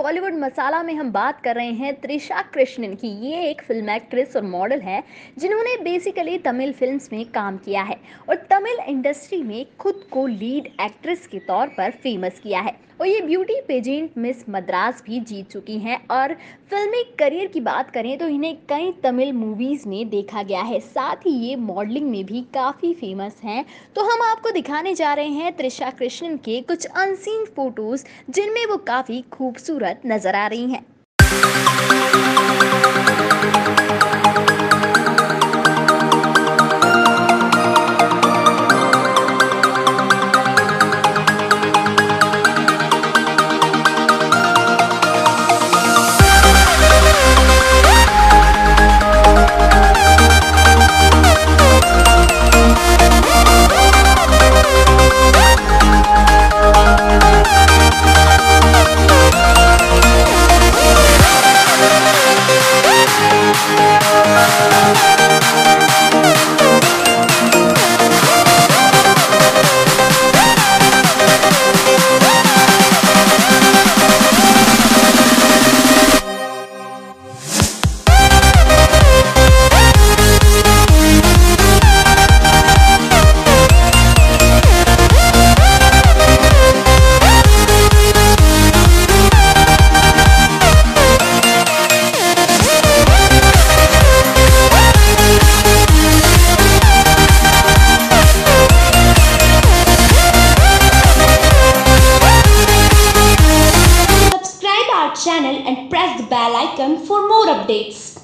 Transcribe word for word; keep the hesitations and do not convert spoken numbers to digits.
बॉलीवुड मसाला में हम बात कर रहे हैं त्रिशा कृष्णन की। ये एक फिल्म एक्ट्रेस और मॉडल है जिन्होंने बेसिकली तमिल फिल्म्स में काम किया है और तमिल इंडस्ट्री में खुद को लीड एक्ट्रेस के तौर पर फेमस किया है। और ये ब्यूटी पेजेंट मिस मद्रास भी जीत चुकी हैं। और फिल्मी करियर की बात करें तो इन्हें कई तमिल मूवीज में देखा गया है, साथ ही ये मॉडलिंग में भी काफ़ी फेमस हैं। तो हम आपको दिखाने जा रहे हैं त्रिशा कृष्णन के कुछ अनसीन फोटोज जिनमें वो काफ़ी खूबसूरत नजर आ रही हैं। channel and press the bell icon for more updates.